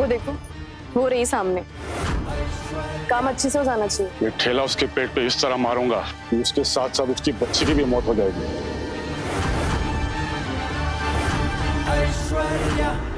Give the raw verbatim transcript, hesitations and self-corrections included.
देखो, वो रही सामने। काम अच्छे से हो जाना चाहिए। ये ठेला उसके पेट पे इस तरह मारूंगा कि उसके साथ साथ उसकी बच्ची की भी मौत हो जाएगी।